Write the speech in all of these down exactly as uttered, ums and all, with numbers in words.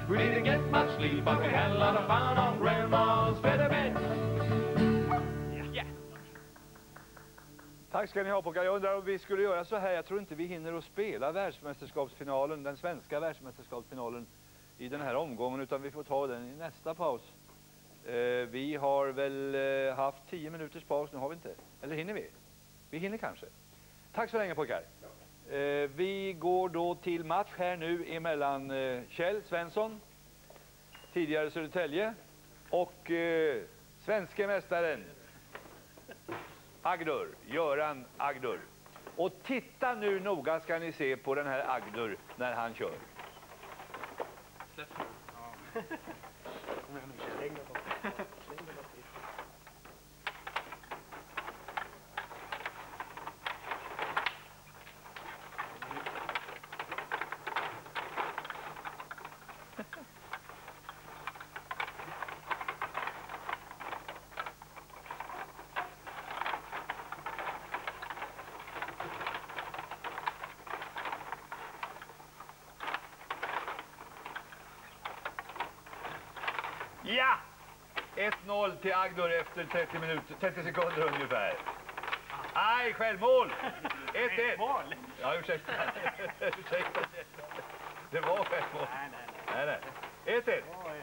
We didn't get much sleep, but we had a lot of fun on Grandma's feather bed. Yeah. Tack ska ni ha, pojkar. Jag undrar om vi skulle göra så här. Jag tror inte vi hinner att spela världsmästerskapsfinalen, den svenska världsmästerskapsfinalen i den här omgången, utan vi får ta den i nästa paus. Eh, vi har väl eh, haft tio minuters paus, nu har vi inte. Eller hinner vi? Vi hinner kanske. Tack så länge, pojkar. Eh, vi går då till match här nu emellan eh, Kjell Svensson, tidigare Södertälje, och eh, svenska mästaren Agdur, Göran Agdur. Och titta nu noga ska ni se på den här Agdur när han kör. Släpp. Ja. Kom igen nu, Kjell. Ja! ett noll till Agdur efter trettio minuter, trettio sekunder ungefär. Aj, självmål! ett ett. Mål? Ja, ursäkta. ursäkta. Det var självmål. Nej, nej, nej. Nej, nej. ett ett.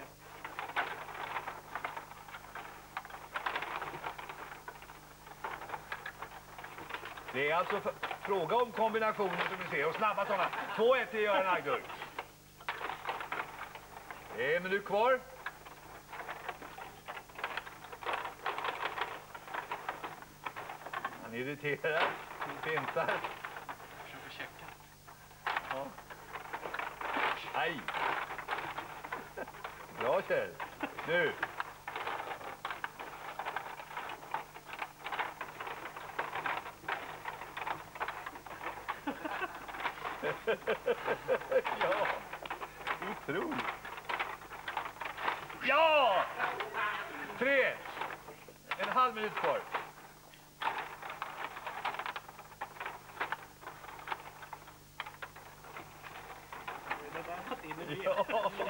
Det är alltså fråga om kombinationer som vi ser. Och snabba sådana. två ett till Göran Agdur. En minut kvar. Han irriterar. Fintar. Försöker checka. Ja. Aj. Bra, Kjell. Nu. Ja. Otroligt. Ja! Tre. En halv minut kvar. Ja.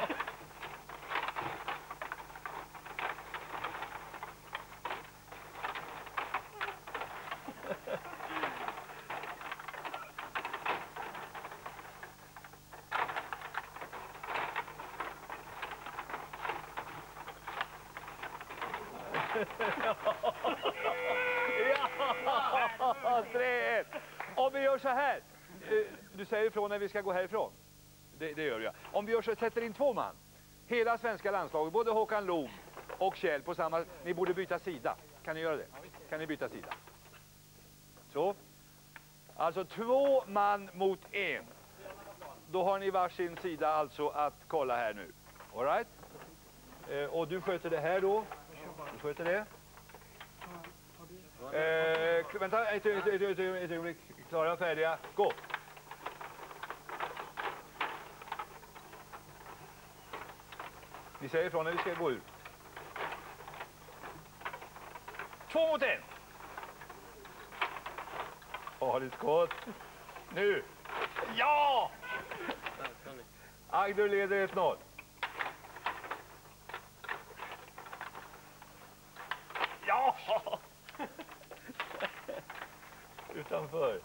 Ja, tre ett. Om vi gör så här. Du säger ifrån när vi ska gå härifrån. Det, det gör jag. Om vi gör så, sätter in två man. Hela svenska landslaget, både Håkan Loob och Kjell på samma. Ni borde byta sida. Kan ni göra det? Kan ni byta sida? Så. Alltså två man mot en. Då har ni varsin sida alltså att kolla här nu. All right? Eh, och du sköter det här då. Du sköter det. Eh, vänta, ett ögonblick. Klara, färdiga. Gå. Ni säger ifrån när vi ska gå ut. Två mot en. Har du skott? Nu. Ja! Agdur leder ett noll. Ja! Utanför.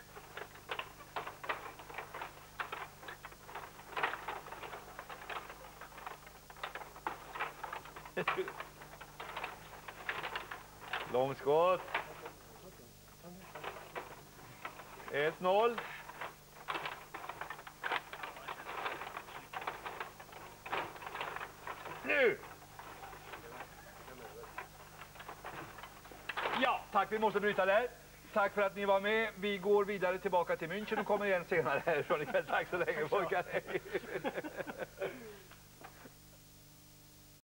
Långskott. ett noll. Nu! Ja, tack. Vi måste bryta där. Tack för att ni var med. Vi går vidare tillbaka till München och kommer igen senare härifrån ikväll. Tack så länge, pojkar.